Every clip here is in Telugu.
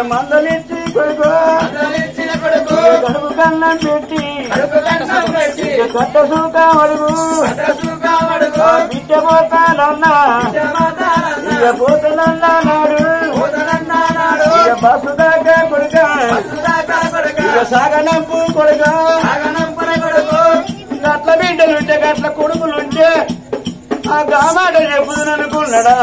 మందలిచ్చి కొడుకు కడుపు కన్నం పెట్టి కట్ట సూక అడుగు బిడ్డ పోతానన్నా ఇక పోతానన్నాడు ఇక బస్సు దాకా కొడుక ఇక సాగనంపు కొడుక గట్ల బిడ్డలుంటే గట్ల కొడుకులుంటే ఆ గామాట చెప్పుదని అనుకున్నాడా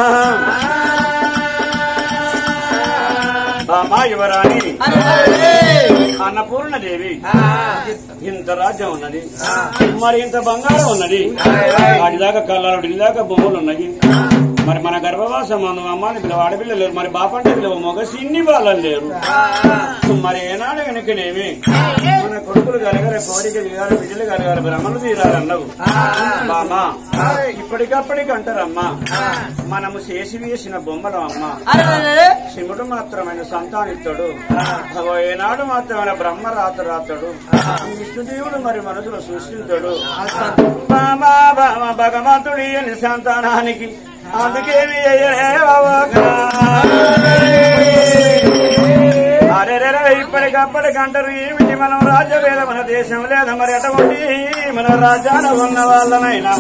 బామా యువరాణి అన్నపూర్ణదేవి ఇంత రాజ్యం ఉన్నది మరి ఇంత బంగారం ఉన్నది వాడిదాకా కళ్ళాలు ఇడిదాకా బొమ్మలు ఉన్నాయి మరి మన గర్భవాసం అమ్మాని పిల్లవ ఆడపిల్లలు లేరు మరి బాపంటే పిల్లవ మొగ సిన్ని వాళ్ళని లేరు మరి ఏనాడు వెనకనేమి మన కొడుకులు కలగాలి కోరిక దిగాలి బిడ్డలు కలగాలి బ్రహ్మలు తీరాలన్నావు బామా ఇప్పటికప్పటికి అంటారమ్మా మనము చేసి వేసిన బొమ్మలం అమ్మా శివుడు మాత్రమైన సంతానిస్తాడు ఏనాడు మాత్రమైన బ్రహ్మ రాతడు విష్ణుదేవుడు మరి మనసులో సృష్టిస్తాడు బామా బామా భగవంతుడి అని సంతానానికి అందుకేమి అరే ఇప్పటికప్పటికంటారు ఏమిటి మనం రాజ్యవేద మన దేశం లేదా మరి ఎటువంటి మన రాజ్యాన ఉన్న వాళ్ళనైనా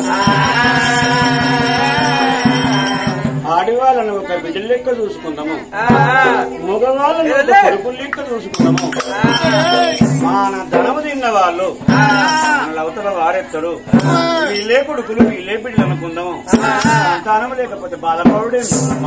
ఆడివాళ్ళను ఒక బిడ్డల లెక్క చూసుకుందాము మగవాళ్ళను ఒక కొడుకుల లెక్క చూసుకుందాము మన ధనము తిన్న వాళ్ళు మన అవతల వారెత్తాడు వీళ్ళే కొడుకులు వీళ్ళే బిడ్డలు అనుకుందాము సంతానం లేకపోతే బాధపడే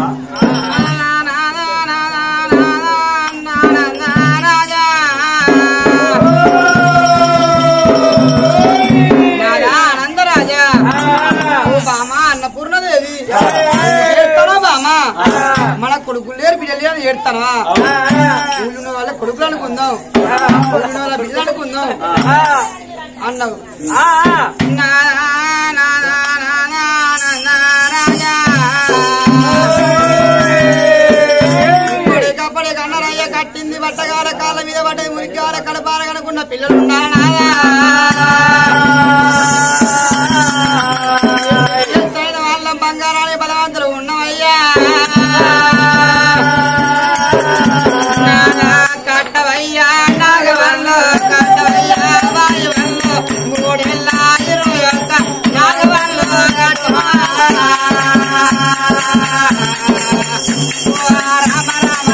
అన్నపూర్ణదేవి ఏడతానా బామా మన కొడుకులు లేరు బిడ్డలు అని ఏడతానా ఊళ్ళున్న వాళ్ళ కొడుకులు అనుకుందాం ఊళ్ళున్న వాళ్ళ బిడ్డలు అనుకుందాం అన్నావు పడే కన్నరయ్య కట్టింది బట్టగాల కాళ్ళ మీద పడ్డది మురికాల కడపారగనుకున్న పిల్లలు ఉన్నారా వాళ్ళ బంగారాన్ని బలవంతులు ఉన్నవయ్యా కట్టవయ్యా నాగవల్లు కట్టవయ్యా వాయువల్లు 321 నాగవల్లు కట్టవా రామ రామ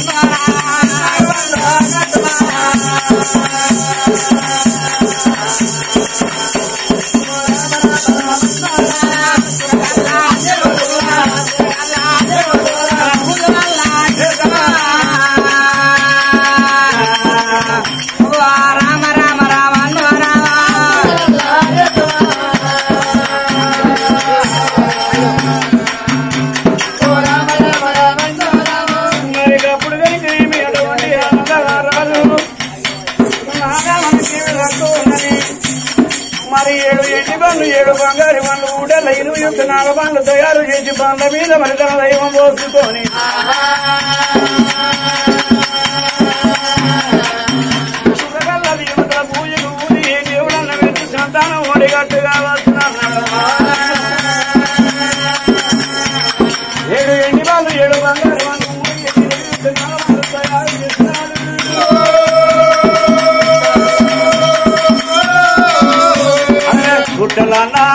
మరి 7 బండ్లు 7 బంగారు బండ్లు ఊడల 20 నాగబండ్లు తయారు చేసి బండ్ల మీద మరి తన దైవం పోసుకొని సుఖగల్లది యువతల పూజకు ఊది దేవుడన్న వెళ్ళి సంతానం ఒడిగట్టుగా వస్తున్నాడు 7 ఎండి వాళ్ళు 7 బంగారు బండ్లు ఊడి 20 నాగబండ్లు తయారు చేస్తున్నాడు గుట్టలన్నా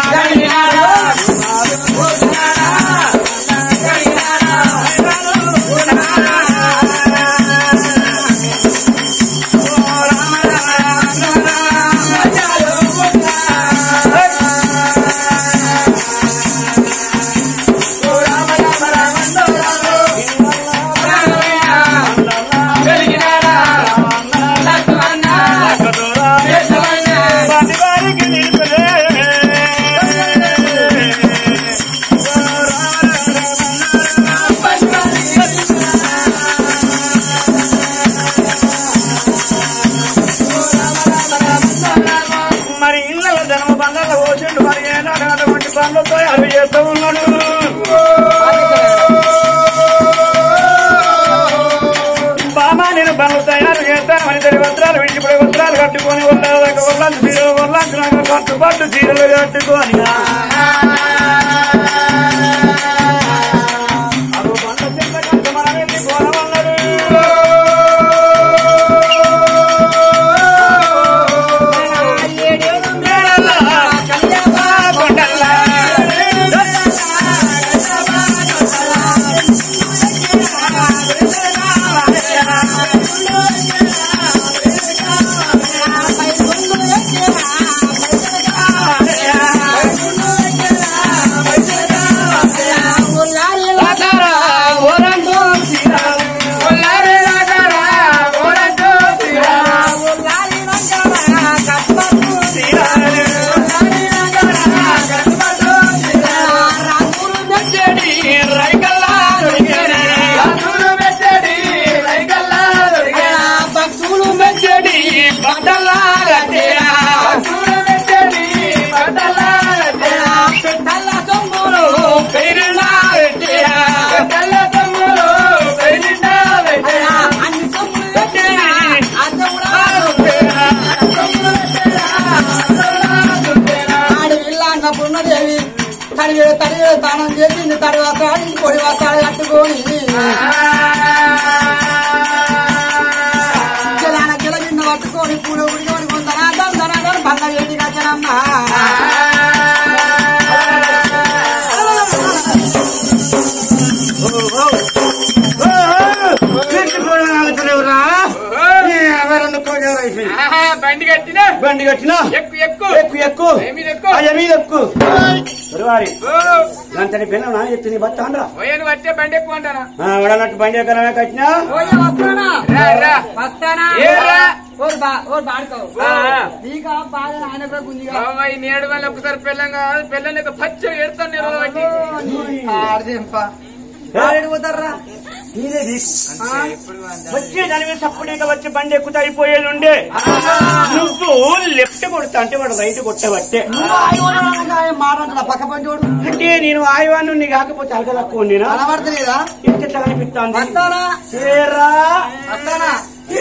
బామా నేను బండ్లు తయారు చేస్తాను ఇద్దరి వస్త్రాలు విడిచిపడే వస్త్రాలు కట్టుకొని పట్టు చీరలు కట్టుకొని అదో బండ్ల చెట్ల కంట మనం వెళ్ళి పోనమన్నాడు బట్టలా గట్టేరా పెట్టల్ల సొమ్ములు పెరినా పెట్టేరా అన్ని సొమ్ములు పెట్టేరా ఆడవిల్ల పూర్ణదేవి తడి తానం చేసింది తడి వస్త్రాలు పొడి వస్త్రాలు కట్టుకొని గిలగిన్న పట్టుకొని పూల ఉడికొని కొందరు బంద వేడి కచ్చనమ్మా బండి కట్టినా బండి కట్టినా ఎక్కు ఎక్కు ఎక్కు ఎక్కు అయ్య మీద ఎక్కు వారి దాంతని బెల్లం చెప్తే నీ బత్త అనరా పోయాను వచ్చే బండి ఎక్కువ అంటానా వాడన్నట్టు బండి ఎక్కడైనా కట్టినా వస్తానా రా వస్తానా ఏరా బాడుకో నీకా బాగా ఆయన కూడా గుంజిగా బాబాయ్ నేడు వల్ల ఒకసారి పిల్లని పచ్చ ఏడుతాను నేను బట్టి పోతారా వచ్చే దాని మీద సప్పుడేగా వచ్చి బండి ఎక్కుతా అయిపోయేది ఉండే నువ్వు లెఫ్ట్ కొడతా అంటే వాడు రైట్ కొట్టబట్టే మాట్లాడుతున్నా పక్క పంటోడు అంటే నేను ఆయువాన్ని నీ కాకపోతే అలక తక్కువ నేను కనబడతలేదా ఎంత కనిపిస్తాను వస్తానా వస్తానా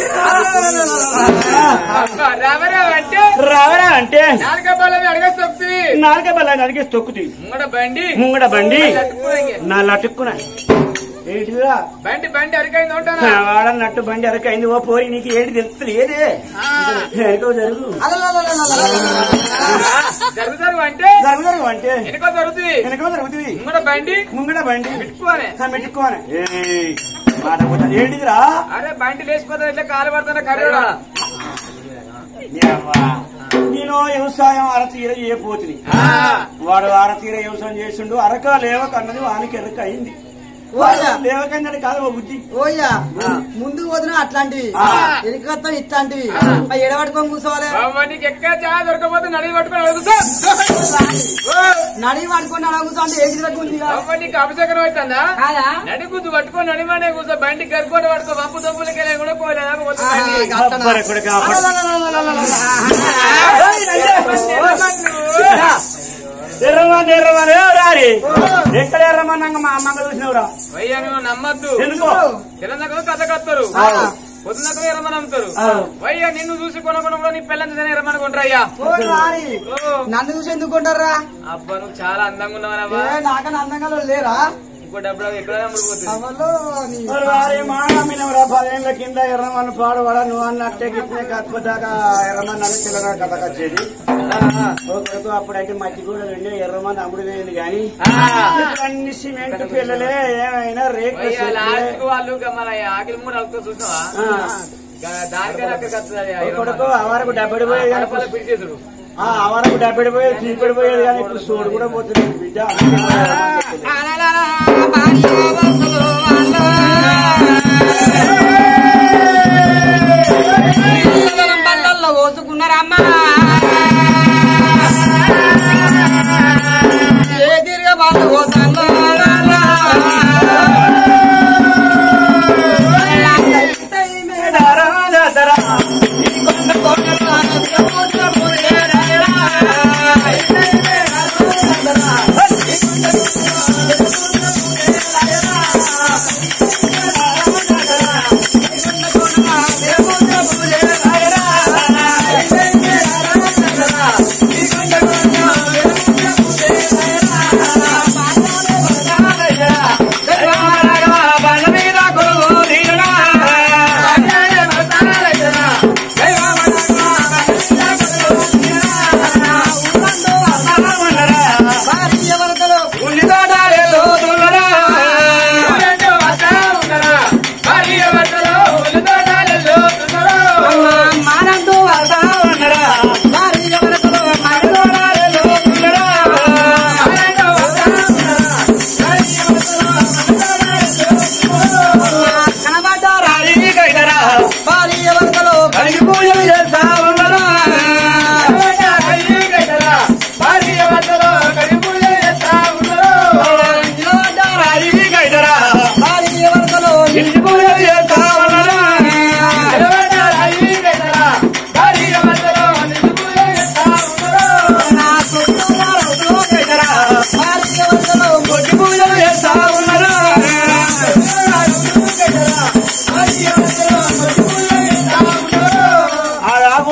రావరా అంటే నాలుగ బలం అడిగేసి తొక్కుతుంది నాలుగ బలాన్ని అడిగేసి తొక్కుతుంది ముంగడ బండి నా లటుక్కున్నా ఏంటిరా బండి అరికైంది ఉంటానా వాడన్నట్టు బండి అరకైంది ఓ పోరి నీకు ఏంటి తెలుస్తుంది ఏదే ఎనకో జరుగు జరుగుతారు అంటే జరుగు అంటే వెనుక జరుగుతుంది వెనకో జరుగుతుంది ముంగడ బండి పెట్టుకోవాలి మాట పోతాను ఏంటిదిరా అరే బండి లేచిపోతా ఇట్లా కాలు పడుతున్నా కర్రీడా నేను వ్యవసాయం అరతీర చేయబోతుంది వాడు అరతీర వ్యవసాయం చేసిండు అరక లేవకన్నది వానికి ఎరక అయింది లేవకన్నది కాదు ఓ బుద్ధి ఓయ్యా ముందు వదిన అట్లాంటివి ఎరికత్తం ఇట్లాంటివి ఎడబట్టుకొని కూర్చోవాలి నీకు ఎక్కడ చాలా దొరకపోతే నడిగి పట్టుకొని అడుగుతా నడిగి పట్టుకొని అడుగుతా అంటే ఏంటి దగ్గర నీకు అభిషేకం అవుతుందా నడిగుద్దు పట్టుకొని నడిమానే కూర్చో బండి గరుకోట పట్టుకో పప్పు దొప్పులకి కూడా ఎర్రమని రారి ఎక్కడ ఎర్రమన్నాక మా అమ్మగా చూసినవురా అయ్యా నువ్వు నమ్మద్దు ఎందుకో తెలంగాణ కథ కత్తారు పొద్దునక ఎర్రమని అమ్ముతారు అయ్యా నిన్ను చూసి కొనకుండా నీ పిల్లలు ఎర్రమని కొంటారయ్యా నన్ను చూసి ఎందుకు కొంటారా అబ్బా నువ్వు చాలా అందంగా ఉన్నావా నాకన్నా అందంగా లేరా ఇంకో డబ్బులు ఎక్కడ అమ్ముడుపోతుంది పదేళ్ల కింద ఎర్రమని పాడవాడ నువ్వు అన్నట్టే గిట్నే కత్పదాకా ఎర్రమని అని పిల్లగా కథ కచ్చేది ఒకరితో అప్పుడైతే మట్టి కూడా రెండు ఎర్రమని అమ్ముడు వేయండి గాని అన్ని సిమెంట్ పిల్లలే ఏమైనా రేట్లు వాళ్ళు మన ఆకిలి మూడు అడుగుతూ చూసినావా దానికైనా అక్కడ కొడుకు అవరకు 70 పోయేది పిడిచేసుడు అవరకు 70 పోయేది తీపడిపోయేది కానీ ఇప్పుడు సోడు కూడా పోతుంది బిడ్డ బల్లల్లో పోసుకున్నారమ్మా ఏ తిరిగా వాళ్ళు పోతాను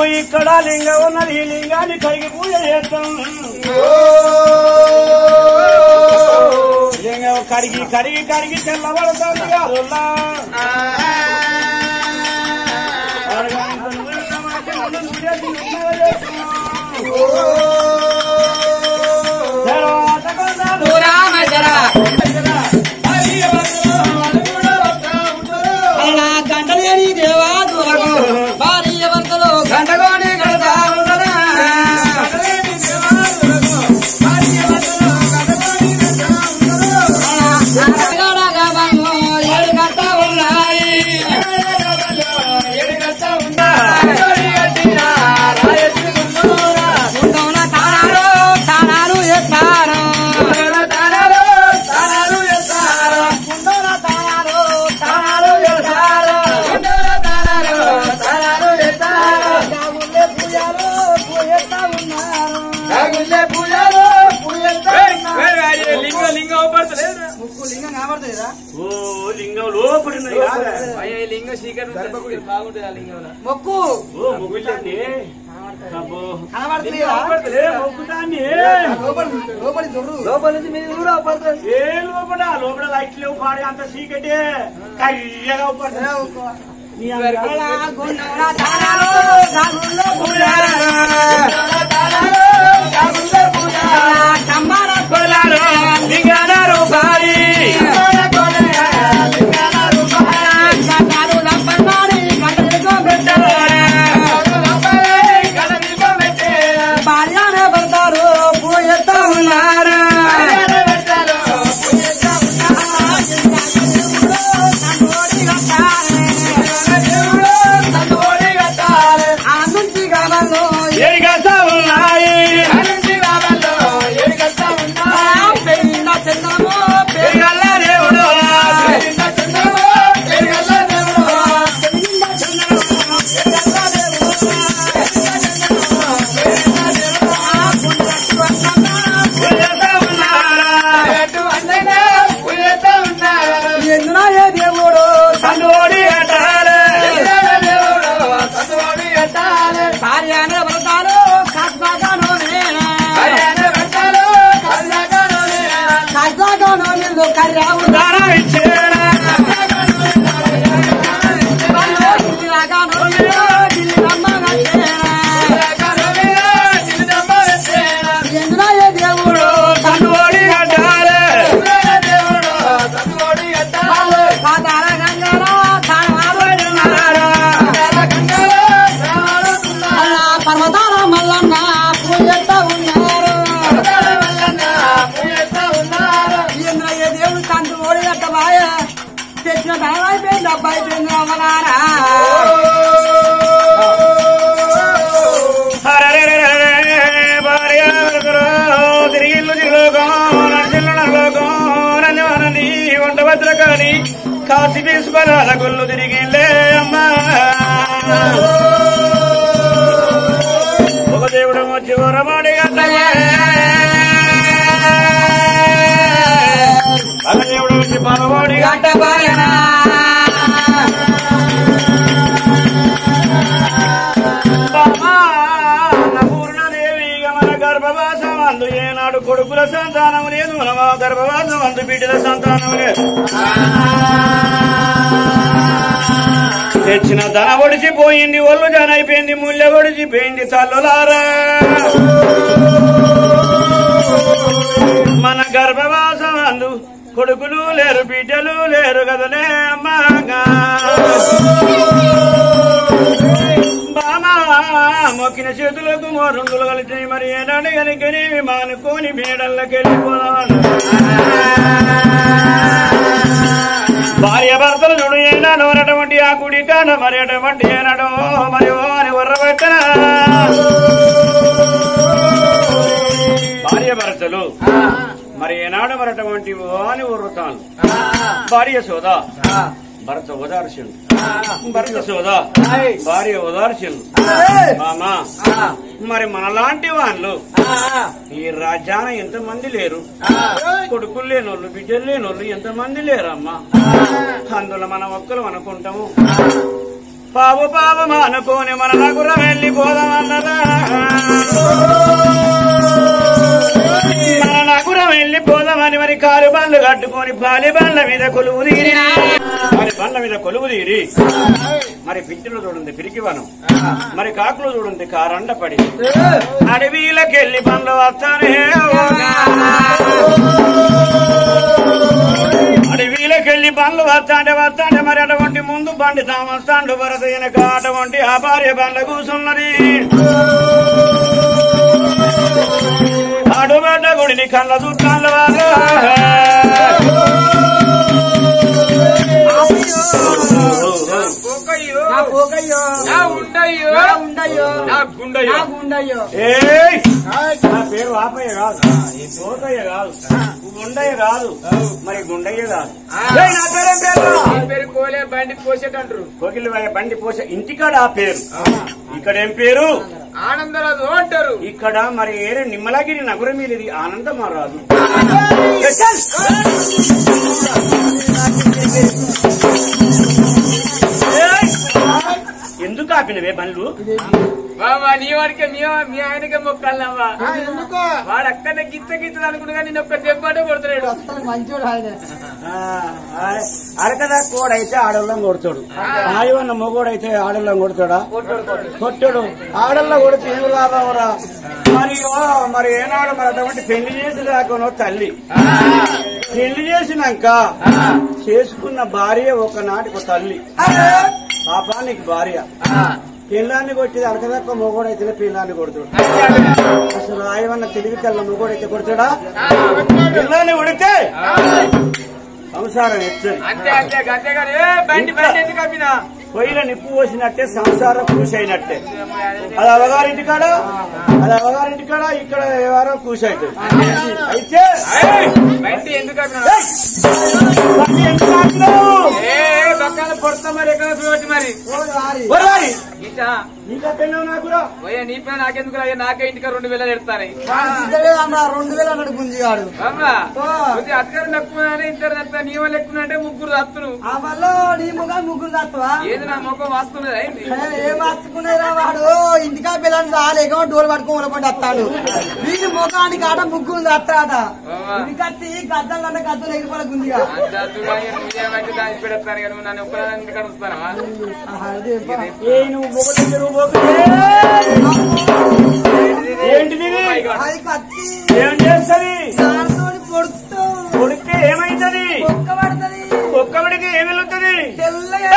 ఇక్కడ లింగం ఉన్నది ఈ లింగాన్ని కడిగి పూజ చేస్తాం లింగం కడిగి కడిగి కడిగి తెల్లబడుతుంది కాదుల్లా గంటలేని దేవా దూరకు భార్య భర్తలు గంటలోనే గడతా ఉండరా ఏడు గంట ఉన్నాయి తానాలు ఎత్తారు లింగం కనబడతలేదా ఓ లింగం లోపడి లింగం సీకర్ బాగుంటుంది ఆ లింగంలో మొక్కు ఓ మొగ్గుతాండి కనబడతలేదా మొగ్గుతాండి లోపలి దొర్రు లోపల నుంచి మీరు ఊరు పడుతుంది ఏ లోపల లోపల లైట్ లేవు పాడే అంత చీకటే కయ్యగా పడుతుంది బాల్యానే పడతారు పూజెత్తా ఉన్నారు పర్వతాల మల్లన్న పూజెత్తా ఉన్నారు దేవుడు తండ్రి ఓడిగట్ట బాయ తెచ్చిన ధనమైపోయింది అబ్బాయి పోయింది అమ్మనారా తిరిగిల్లు తిరుగులోకం వంట భద్రకాని కాసి తీసుకురాల గుళ్ళు తిరిగిలే అమ్మా ఒక దేవుడు వచ్చి వరమాడి ఒక దేవుడు వచ్చి పరవాడి గంట బాయనా పూర్ణదేవి మన గర్భవాసం అందు ఏనాడు కొడుకుల సంతానం లేదు మన గర్భవాసం అందు బిడ్డల సంతానం లేదు తెచ్చిన ధన ఒడిచిపోయింది ఒళ్ళు జనైపోయింది ముళ్ళ ఒడిచిపోయింది తల్లులారా మన గర్భవాసం అందు కొడుకులు లేరు బిడ్డలు లేరు కదనే అమ్మగా బామా మొక్కిన చేతులకు మోరుంగులు కలిసి మరి ఏనాడు కనుకని మానుకోని మేడల్లోకెళ్ళిపోదాను భార్య భర్తలు చూడు ఏనాడు అటువంటి ఆ కుడి కాడ మరి అటువంటి ఏనాడో మరి అని వర్రబెట్టన భార్య భర్తలు మరి ఏనాడు మరి అటువంటి అని వర్రుతాను భార్య సోదా భర్త ఓదార్చండు భర్త సోదా భార్య ఓదార్చండు మామా మరి మనలాంటి వాళ్ళు ఈ రాజ్యాన ఎంతమంది లేరు కొడుకులు లేనోళ్ళు బిడ్డలు లేనోళ్ళు ఎంతమంది లేరమ్మా అందులో మనం ఒక్కరు అనుకుంటాము పావు పావు అనుకోని మన నగురం వెళ్ళి వెళ్ళిపోదామన్నదా మన నగురం వెళ్ళిపోదామని మరి కారు బండ్లు కట్టుకొని పాలి బండ్ల మీద కొలువు తీరి మరి బండ్ల మీద కొలువు తీరి మరి పిచ్చులు చూడండి పిరికివనం మరి కాకులు చూడండి కారండ పడి అడవిలకెళ్ళి బండ్లు వస్తానే అడవిలకెళ్ళి బండ్లు వస్తాంటే మరి అటువంటి ముందు బండి తామస్తాండు భరత వెనక అటువంటి ఆ భార్య బండ్ల కూసున్నది అడుగడ్డ గుడిని కళ్ళ చుట్టాల వాళ్ళు నా పేరు వాపయ్య కాదు పోకయ్య కాదు గుండయ్య కాదు మరి గుండయ్య కాదు నా పేరు కోలే బండి పోసేటంటారు కోకిలి బండి పోసే ఇంటికాడ ఆ పేరు ఇక్కడ ఏం పేరు ఆనందరాజు అంటారు ఇక్కడ మరి ఏరే నిమ్మలగిరి నగరం మీద ఇది ఆనందమారాదు ఎందుకు ఆపినవే బండ్లు బాబా నీ వాడికే మీ ఆయనకే మొక్కలవా వాడు అక్కడనే గిచ్చ అనుకుంటా నేను ఒక్క దెబ్బటే కొడుతున్నాడు మంచోడు ఆయన అరకదా కోడైతే ఆడోళ్ళం కొడతాడు ఆయవన్న మొగోడైతే ఆడోళ్ళం కొడతాడా కొట్టాడు ఆడోళ్ళ కొడితే ఏం లాభవరా మరి ఏనాడు మరి అటువంటి పెళ్లి చేసి రాకనో తల్లి పెళ్లి చేసినాక చేసుకున్న భార్య ఒకనాటికి తల్లి పాపానికి భార్య పిల్లాన్ని కొట్టేది అరకదక్క మొగోడైతే పిల్లాన్ని కొడుతాడు అసలు ఆయవన్న తెలివి కల్లా మొగోడైతే కొడతాడా పిల్లాన్ని కొడితే సంసారం హెచ్చరి పొయ్యిలో నిప్పు పోసినట్టే సంసారం కూసైనట్టే అది అవగారింటి కాడ ఇక్కడ ఎవరో కూసైతుంది అయితే ఎందుకు పొడతా మరి ఎక్కడ చూడటి మరి ఇంకా పెళ్ళావు నాకురా నీ పైన నాకెందుకు నాకే ఇంటికి 2000 ఎడతాయి 2000 అన్నాడు గుంజిగాడు అత్తగారు నక్కున్నానే ఇద్దరు తత్తా నీ వాళ్ళు ఎక్కునంటే ముగ్గురు తత్తును ఆ వల్ల నీ ముఖం ముగ్గురు తత్తువా ఏది నా ముఖం వాస్తున్నది అయింది ఏం వాస్తుకునేరా వాడు ఇంటికా పిల్లలు రాలేక డోర్ పట్టుకొని ఉలపడి వస్తాడు వీడి ముఖానికి ఆట ముగ్గురు తత్తాట కత్తి గద్దలంటే గద్దలు ఎగిరిపోలే గుంజిగా దానికి పెడతాను కానీ నన్ను ఒక్కదాన్ని కడుస్తానా ఏంటిది అది కత్తి ఏం చేస్తుంది దాంతో పొడుతూ కొడితే ఏమైతుంది ఒక్క పడుతుంది ఒక్కడికి ఏమి వెళ్తుంది తెల్లగా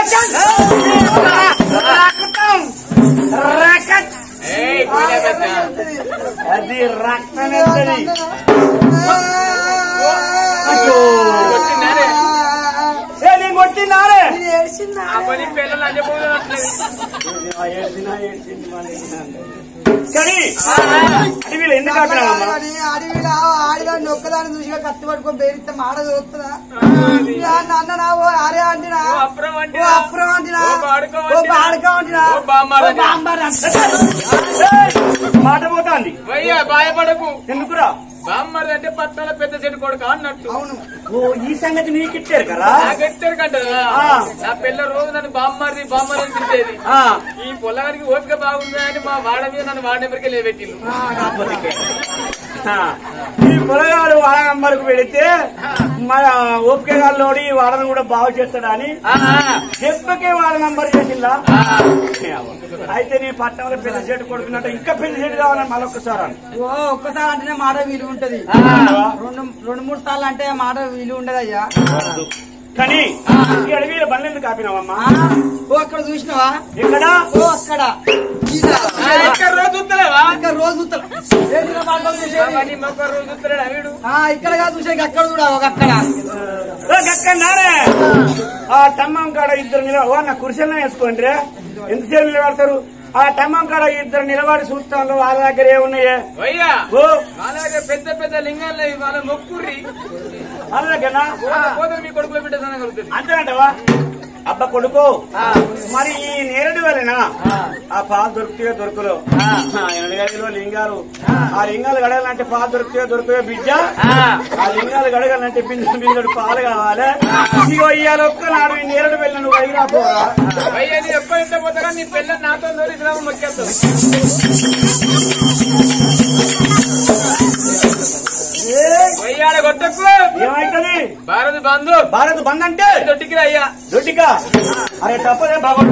అది రక్తం వెళ్తుంది నేను కొట్టినారే పిల్లలు కానీ అడవిలో ఎందుకు ఆపినావమ్మా అడవిలో ఆడిదాన్ని ఒక్కదాన్ని చూసిగా కత్తి పట్టుకొని బేరిస్తే మాడ చూస్తుందా అన్న నావో అరే అంటినా అప్పురం అంటినా మాట పోతాంది భయపడకు ఎందుకురా బామ్మది అంటే పట్టాల పెద్ద చెట్టు కొడుకు అన్నట్టు అవును ఓ ఈ సంగతి నీకు ఇచ్చారు కదా నాకెట్టారు కంటే నా పిల్ల రోజు నన్ను బామ్మది అని తిట్టేది ఈ పొలానికి ఓపిక బాగుంది అని మా వాడ మీద నన్ను వాడ నెంబర్కి లేబెట్టిండు ఈ పొలగాడు వాడ నెంబర్కు పెడితే మన ఓపిక గాల్లోడి వాడను కూడా బాగు చేస్తాడా అని దెబ్బకే వాడ నెంబర్ చేసిందా అయితే నీ పట్టణంలో పెద్ద చెట్టు కొడుకున్నట్టు ఇంకా పెద్ద చెట్టు కావాలని మళ్ళొక్కసారి ఒక్కసారి అంటేనే మాట విలువ ఉంటది 2-3 సార్లు అంటే మాట విలువ ఉండదు అయ్యా కానీ ఈ అడవిలో బండ్లు ఎందుకు ఆపినావమ్మా ఓ అక్కడ చూసినావా ఎక్కడ ఓ అక్కడ రోజు ఇక్కడ కాదు చూసే అక్కడ చూడ అక్కడ అక్కడన్నారే ఆ టమ్మం కాడ ఇద్దరు నిలవ నా కుర్చీలో వేసుకోండి ఎంతసేపు నిలబడతారు ఆ టమ్మం కాడ ఇద్దరు నిలబడి చూస్తాను వాళ్ళ దగ్గర ఏమున్నాయే వాళ్ళ దగ్గర పెద్ద పెద్ద లింగాలు వాళ్ళ మొక్కుర్రి వాళ్ళ దగ్గర మీ కొడుకులో బిడ్డ అంతేనంటవా అబ్బ కొడుకు మరి ఈ నేరడు వలన ఆ పాలు దొరుకుతాయో దొరకలో ఎనగలిలో లింగాలు ఆ లింగాలు గడగాలంటే పాలు దొరుకుతాయో బిడ్డ ఆ లింగాలు గడగాలంటే బిందుడు పాలు కావాలి ఇగో ఇవాళ ఒక్కనాడు ఈ నేరడు వెళ్ళి నువ్వు అయినా పోరా ఎక్కువ ఇంత పోతారా నీ పిల్లలు నాతో మొక్కేస్తావు కొట్టకు ఏమైతుంది భారత్ బంద్ అంటే దొడ్డికి అయ్యా దొడ్డిగా అరే తప్పదే బాగొట్టు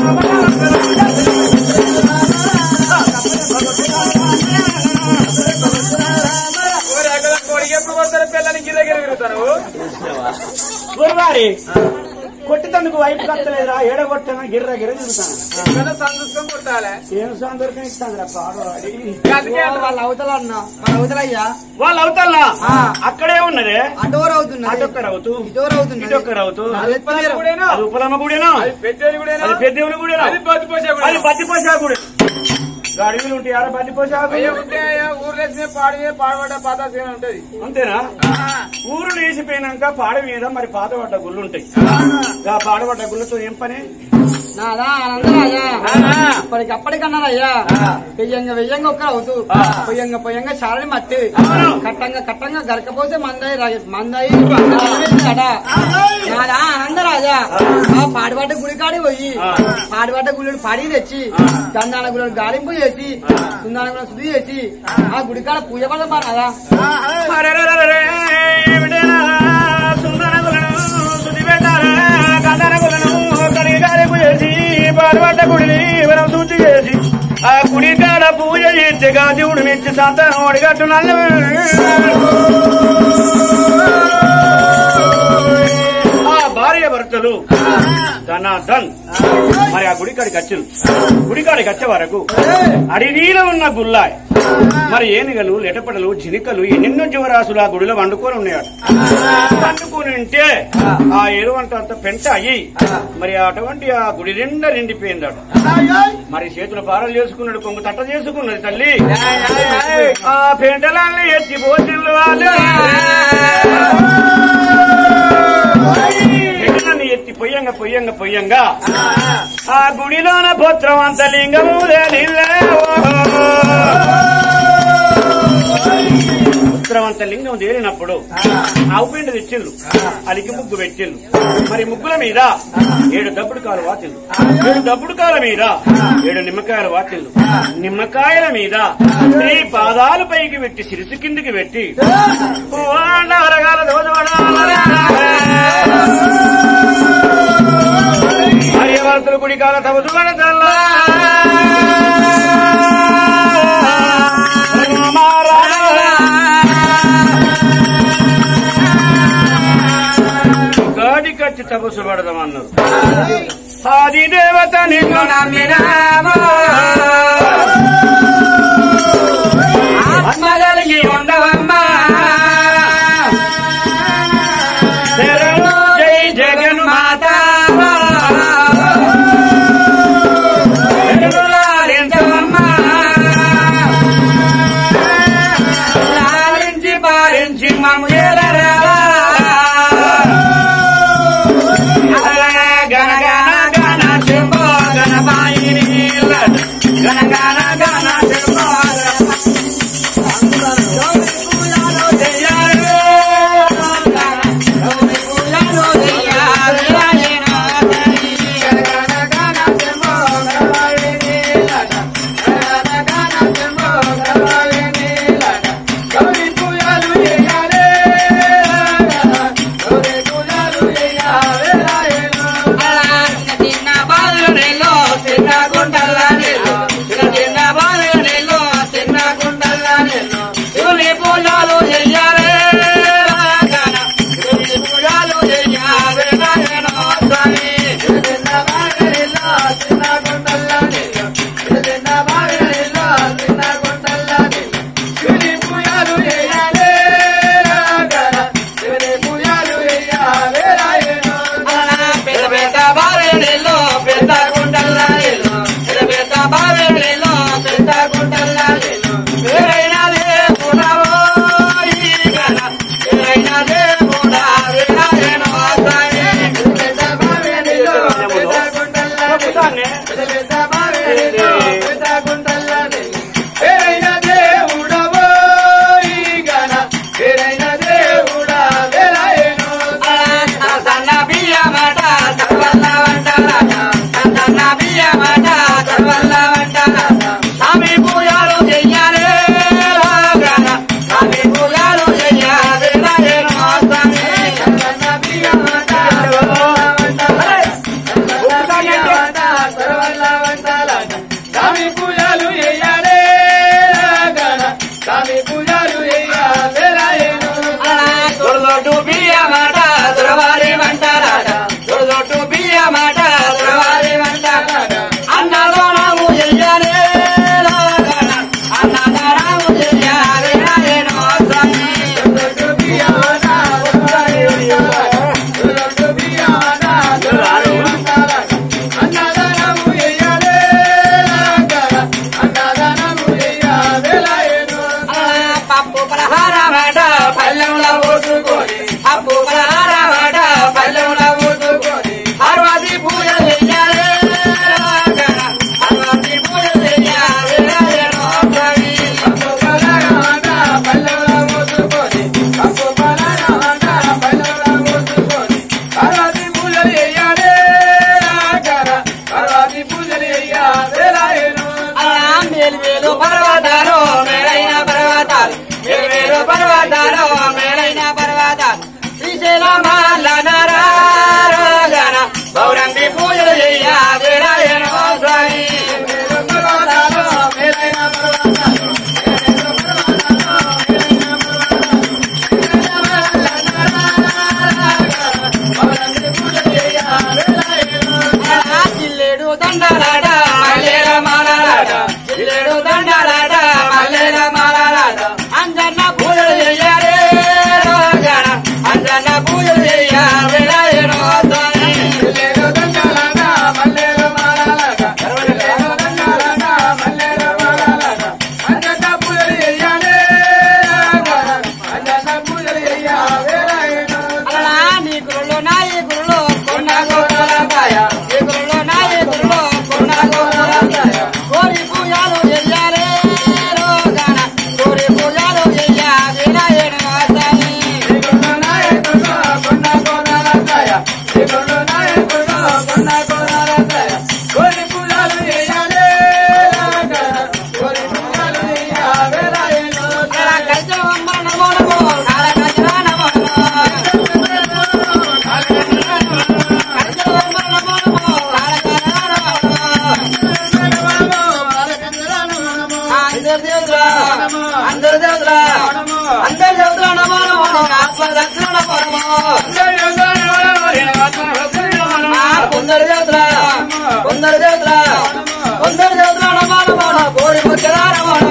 ఎప్పుడు కొడతారు పిల్లలకి గిర గిర తిరుగుతారు కొట్టితందుకు వైపు కట్టలేదా ఏడగొట్టాను గిర్ర గిర్ర తిరుగుతాను సంతృష్టం కొట్టాలి ఏం సందర్భం ఇస్తాను పాడవాడి వాళ్ళు అవతల అన్న వాళ్ళ అవతలయ్యా వాళ్ళు అవుతారా అక్కడే ఉన్నదే అటోర్ అవుతున్నా అటొక్క రవుతూ ఇటోర్ అవుతుంది ఇటొక్క రవుతూ అది ఉపలమ్మ గుడేనా పెద్దోని కూడా అది పెద్దవుని గుడేనా అది బతిపోసా అది బతిపోసా గుడి అడవిలు ఉంటాయి ఆరా బతిపోసా ఊర్లేసిన పాడి మీద పాడబడ్డ పాత ఉంటది అంతేనా ఊరు వేసిపోయినాక పాడ మీద మరి పాతబడ్డ గుళ్ళు ఉంటాయి ఆ పాడబడ్డ గుళ్ళతో ఏం పని నాదా ఆనందరాజా ఇప్పటికప్పటికన్నారయ్యా వెయ్యంగా ఒక్క అవుతూ పొయ్యంగా చాలని మట్టి కట్టంగా గరకపోతే మందాయి నాదా ఆనందరాజా ఆ పాడిపడ్డ గుడికాడి పోయి పాడిపడ్డ గుళ్ళు పాడి తెచ్చి గంధాల గుళ్ళు గాలింపు చేసి సుందాల గుళ్ళు శుద్ధి చేసి ఆ గుడికాడ పూజ పడమా నాదా పాడబడ్డ గుడిని మనం శుద్ధి చేసి ఆ గుడి కాడ పూజ చేసేగా దేవుడు మెచ్చి సంతానం అడిగట్టు నల్ల ఆ భార్య భర్తలు ధనాధన్ మరి ఆ గుడికాడికి వచ్చారు గుడికాడికి వచ్చే వరకు అడవిలో ఉన్న గుల్లాయ్ మరి ఏనుగలు లెటపడలు జినికలు ఎన్నెన్నో జీవరాశులు ఆ గుడిలో వండుకొని ఉన్నాయట వండుకొని ఉంటే ఆ ఎరువంట అంత పెంట అయ్యి మరి అటువంటి ఆ గుడి నిండా నిండిపోయిందట మరి చేతులు పారలు చేసుకున్నాడు కొంగు తట్ట చేసుకున్నది తల్లి ఆ పెంటలన్నీ ఎత్తి పోసిళ్ళు వాళ్ళు పెంటలన్నీ ఎత్తి పొయ్యంగా ఆ గుడిలోన పుత్రం అంత లింగము పుత్రవంత లింగం తేలినప్పుడు ఆవు పిండ తెచ్చిళ్ళు అలికి ముగ్గు పెట్టిళ్ళు మరి ముగ్గుల మీద 7 దబ్బుడు కాలు వాటిల్లు 7 దబ్బుడు కాల మీద 7 నిమ్మకాయలు వాటిల్లు నిమ్మకాయల మీద 3 పాదాలు పైకి పెట్టి శిరసు కిందికి పెట్టి భార్యభర్తలు గుడి కాల తవసుబడతల్లా గాడి కట్టి తపస్సు పడదామన్నారు ఆది దేవత నిన్ను ఆత్మగలిగి ఉండవమ్మా జై జగన్ మాత లాలించి పాలించి మమ్మ గణ గణ గణ శంభో గణపాయిని వేలు పర్వతాలు మేలైన పర్వతాలు వేలు పర్వతాలు మేలైన పర్వతాలు శ్రీశైలమాల నారాయణ గౌరంగి పూజలు చెయ్య వేళ స్వామి పర్వతాలు మేలైన పర్వతాలు జిల్లేడు దండలాడ మల్లేల మాలలాడ జిల్లేడు దండలాడ మల్లేల మాలలాడ అంజన్న పూజలు చెయ్యారే రోగణ అంజన్న పూజలు చెయ్య వేళ స్వామి జిల్లేడు దండలాడ మల్లేల మాలలాడ జిల్లేడు దండలాడ మల్లేల మాలలాడ అంజన్న పూజలు చెయ్యారే రోగణ అంజన్న పూజలు చెయ్య వేళ అలా నీ గురులో నాయకులు కొన్న గోడల సాయ కోరి పూజలు చెయ్యారే రోగణ కోరి పూజలు చెయ్య వినాయన వాసాయి కొన్న గోడల సాయ కొన్న గోడల సాయ కోరి పూజలు చెయ్యారే రోగణ కోరి పూజలు చెయ్య వినాయన వాసాయి కజవమ్మ నమో నమో కాల కజరా నమో అందరు దేవతల ఆత్మ దక్షిణ కొందరు దేవతల కోరి ముఖ్యదా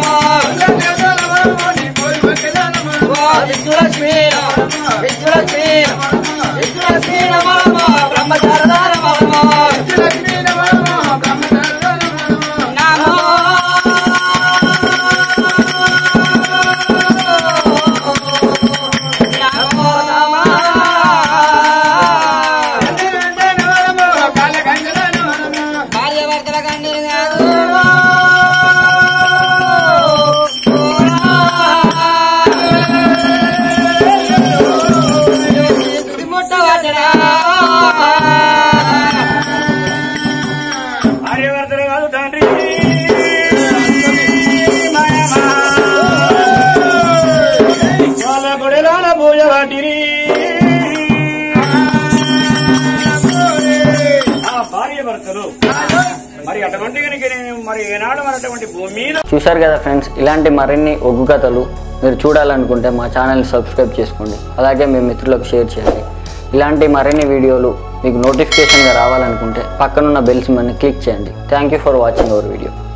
విష్ణులక్ష్మి నమో బ్రహ్మచారదా నమో చూశారు కదా ఫ్రెండ్స్, ఇలాంటి మరిన్ని ఒగ్గు కథలు మీరు చూడాలనుకుంటే మా ఛానల్ని సబ్స్క్రైబ్ చేసుకోండి. అలాగే మీ మిత్రులకు షేర్ చేయండి. ఇలాంటి మరిన్ని వీడియోలు మీకు నోటిఫికేషన్గా రావాలనుకుంటే పక్కనున్న బెల్ సింబల్ని క్లిక్ చేయండి. Thank you for watching our video.